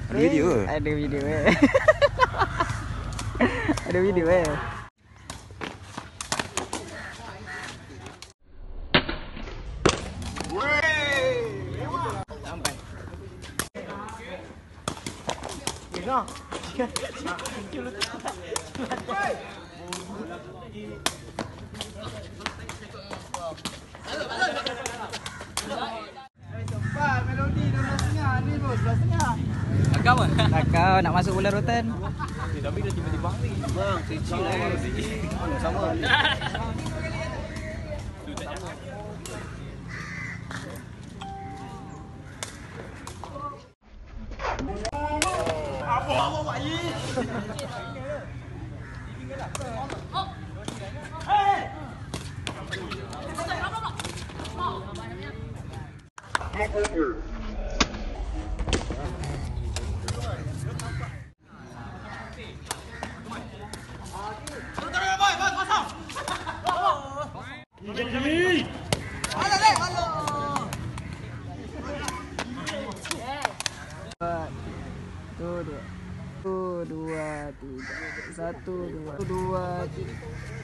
Video. Ada video Ada video Sampai. Kau nak masuk bola rotan. Tapi dia tiba-tiba ni. Bang, kecil lah. Sama. Apa Pak Yi? Satu, dua, tiga. 1, 2, 3.